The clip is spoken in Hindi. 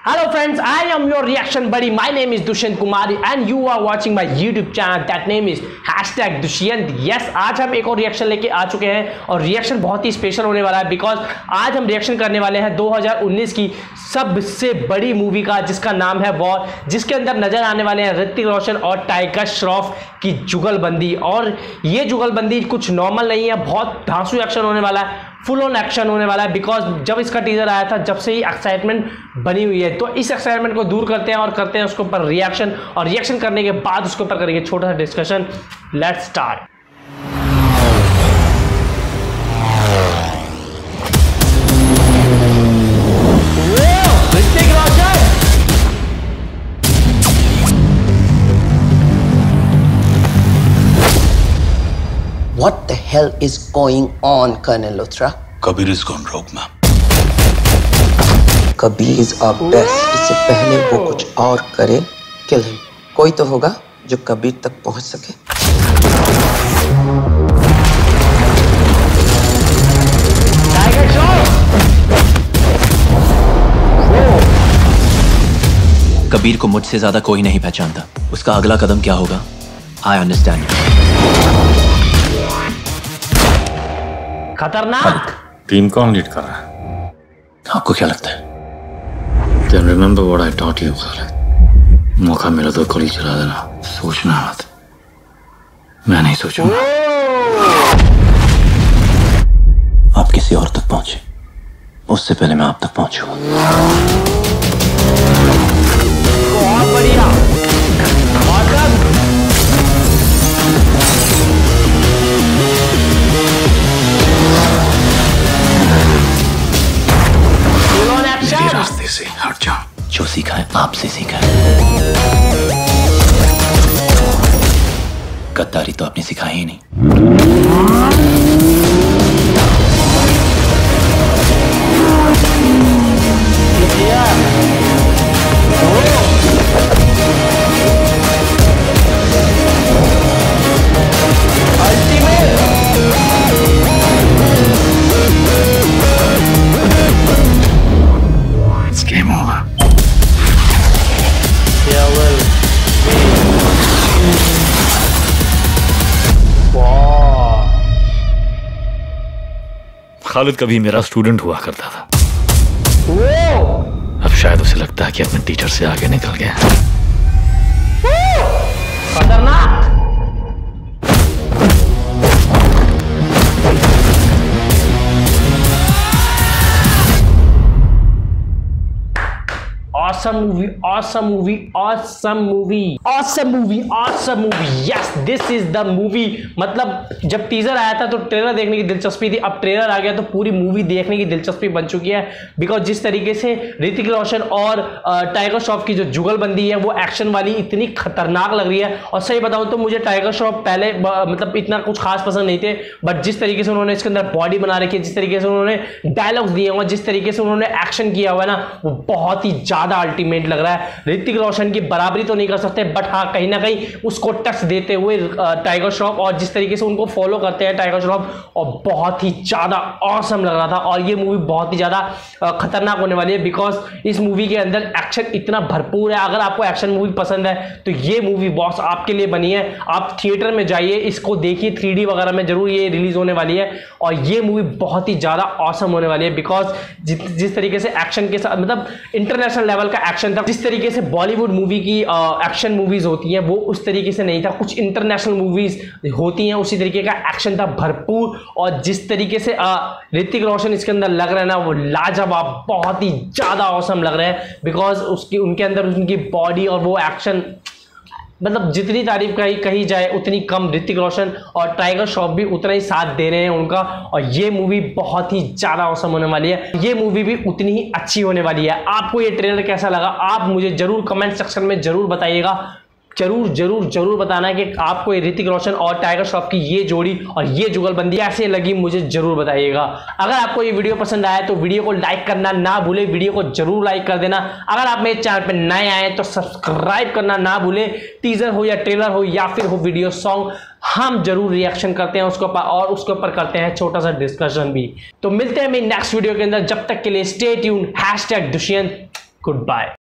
Hello friends, I am your reaction buddy. My name is Dushyant Kumari and you are watching my YouTube channel. That name is #Dushyant. Yes, आज हम एक और रिएक्शन लेके आ चुके हैं और रिएक्शन बहुत ही स्पेशल होने वाला है बिकॉज आज हम रिएक्शन करने वाले हैं 2019 की सबसे बड़ी मूवी का जिसका नाम है वॉर, जिसके अंदर नजर आने वाले हैं ऋतिक रोशन और टाइगर श्रॉफ की जुगलबंदी। और ये जुगलबंदी कुछ नॉर्मल नहीं है, बहुत धांसू एक्शन होने वाला है, फुल ऑन एक्शन होने वाला है बिकॉज जब इसका टीजर आया था जब से ही एक्साइटमेंट बनी हुई है। तो इस एक्साइटमेंट को दूर करते हैं और करते हैं उसके ऊपर रिएक्शन, और रिएक्शन करने के बाद उसके ऊपर करेंगे छोटा सा discussion. Let's start. Hrithik Roshan, What the hell is going on, Colonel Luthra? Kabir is gone rogue, ma'am. Kabir is our best. इससे पहले वो कुछ और करे, kill him. कोई तो होगा जो कबीर तक पहुंच सके। टाइगर श्रॉफ। कबीर को मुझसे ज्यादा कोई नहीं पहचानता। उसका अगला कदम क्या होगा? I understand. खतरनाक। टीम कौन लीड कर रहा है? आपको क्या लगता है? Then remember what I taught you, Khalid. मौका मिला तो गोली चला देना, सोचना मत। मैं नहीं सोचूंगा। आप किसी और तक पहुंचे, उससे पहले मैं आप तक पहुंचूंगा। बहुत बढ़िया। रास्ते से हट जाओ। जो सीखा है आपसे सीखा है। गद्दारी तो आपने सिखाई ही नहीं। खालिद कभी मेरा स्टूडेंट हुआ करता था। अब शायद उसे लगता है कि अपने टीचर से आगे निकल गया। खतरनाक। Awesome movie, awesome movie, awesome movie, awesome movie, awesome movie. Yes, this is the movie. मतलब जब टीजर आया था तो ट्रेलर देखने की दिलचस्पी थी, अब ट्रेलर आ गया तो पूरी मूवी देखने की दिलचस्पी बन चुकी है बिकॉज जिस तरीके से ऋतिक रोशन और टाइगर श्रॉफ की जो जुगलबंदी है वो एक्शन वाली इतनी खतरनाक लग रही है। और सही बताऊं तो मुझे टाइगर श्रॉफ पहले मतलब इतना कुछ खास पसंद नहीं थे, बट जिस तरीके से उन्होंने इसके अंदर बॉडी बना रखी है, जिस तरीके से उन्होंने डायलॉग्स दिए और जिस तरीके से उन्होंने एक्शन किया हुआ है ना, वो बहुत ही ज्यादा अल्टीमेट लग रहा है। ऋतिक रोशन की बराबरी तो नहीं कर सकते, बट हाँ कहीं ना कहीं उसको टच देते हुए टाइगर श्रॉफ और जिस तरीके से उनको फॉलो करते हैं टाइगर श्रॉफ, और बहुत ही ज्यादा ऑसम लग रहा था। और ये मूवी बहुत ही ज्यादा खतरनाक होने वाली है बिकॉज इस मूवी के अंदर एक्शन इतना भरपूर है। अगर आपको एक्शन मूवी पसंद है तो ये मूवी बॉस आपके लिए बनी है। आप थिएटर में जाइए, इसको देखिए, 3D वगैरह में जरूर ये रिलीज होने वाली है और ये मूवी बहुत ही ज्यादा ऑसम होने वाली है बिकॉज जिस तरीके से एक्शन के साथ मतलब इंटरनेशनल लेवल का एक्शन था, जिस तरीके से बॉलीवुड मूवी की एक्शन मूवीज होती हैं वो उस तरीके से नहीं था। कुछ इंटरनेशनल मूवीज होती हैं उसी तरीके का एक्शन था भरपूर, और जिस तरीके से ऋतिक रोशन इसके अंदर लग रहा है ना वो लाजवाब, बहुत ही ज्यादा औसम लग रहा है बिकॉज उसकी उनके अंदर उनकी बॉडी और वो एक्शन, मतलब जितनी तारीफ कही जाए उतनी कम। ऋतिक रोशन और टाइगर श्रॉफ भी उतना ही साथ दे रहे हैं उनका, और ये मूवी बहुत ही ज्यादा औसम होने वाली है। ये मूवी भी उतनी ही अच्छी होने वाली है। आपको ये ट्रेलर कैसा लगा आप मुझे जरूर कमेंट सेक्शन में जरूर बताइएगा। जरूर जरूर जरूर बताना है कि आपको ये ऋतिक रोशन और टाइगर श्रॉफ की ये जोड़ी और ये जुगलबंदी कैसे लगी, मुझे जरूर बताइएगा। अगर आपको ये वीडियो पसंद आया तो वीडियो को लाइक करना ना भूले, वीडियो को जरूर लाइक कर देना। अगर आप मेरे चैनल पे नए आए तो सब्सक्राइब करना ना भूले। टीजर हो या ट्रेलर हो या फिर हो वीडियो सॉन्ग, हम जरूर रिएक्शन करते हैं उसके ऊपर और उसके ऊपर करते हैं छोटा सा डिस्कशन भी। तो मिलते हैं मेरी नेक्स्ट वीडियो के अंदर, जब तक के लिए स्टे ट्यून्ड। #दुष्यंत गुड बाय।